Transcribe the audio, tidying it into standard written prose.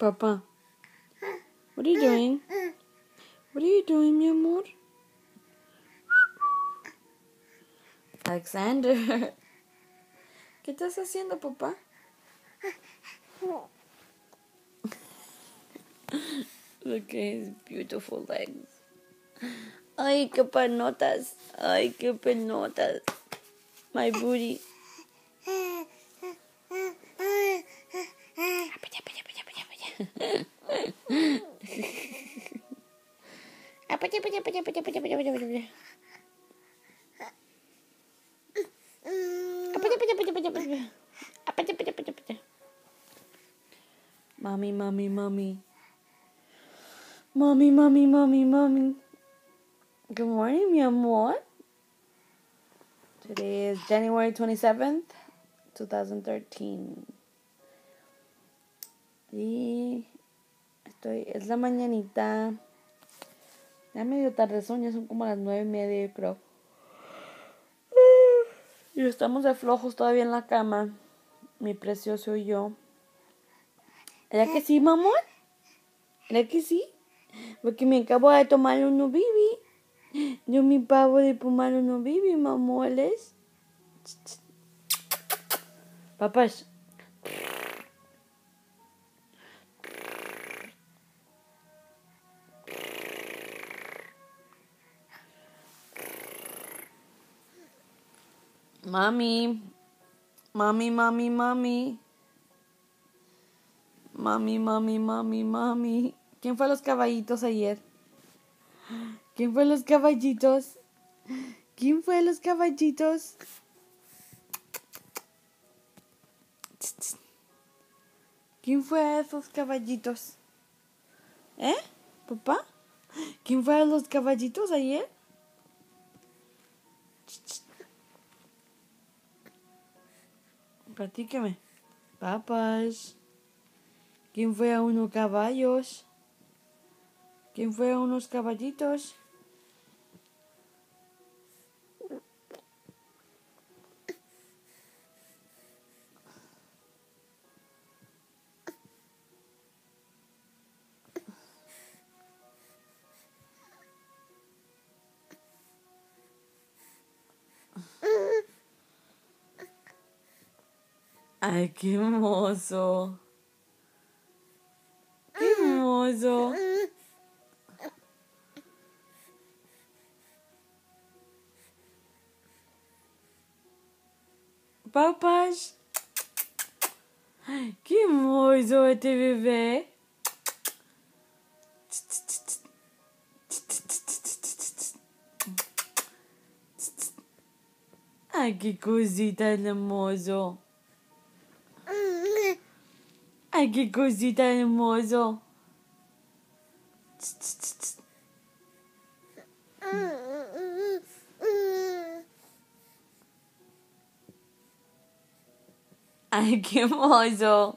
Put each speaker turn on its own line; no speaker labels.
Papa, what are you doing? What are you doing, mi amor? Alexander, ¿qué estás haciendo, papá? Look at his beautiful legs. Ay, qué panotas. Ay, qué penotas. My booty. Mommy, mommy, mommy. Mommy, mommy, mommy, mommy. Good morning, mi amor. Today is January 27th, 2013. Y es la mañanita. Ya medio tardezón, ya son como las 9:30, yo creo. Y estamos de flojos todavía en la cama. Mi precioso y yo. ¿Era que sí, mamón? ¿Era que sí? Porque me acabo de tomar uno bibi. Yo me acabo de tomar uno bibi, mamoles. Papás. Mami. Mami, mami, mami. Mami, mami, mami, mami. ¿Quién fue a los caballitos ayer? ¿Quién fue a los caballitos? ¿Quién fue a los caballitos? ¿Quién fue a esos caballitos? ¿Eh, papá? ¿Quién fue a los caballitos ayer? Platícame. Papas. ¿Quién fue a unos caballos? ¿Quién fue a unos caballitos? Ay, qué hermoso. Qué hermoso. Papas. Qué hermoso este bebé. Ay, qué cosita hermoso. Ay, qué cosita hermoso. Ay, qué hermoso.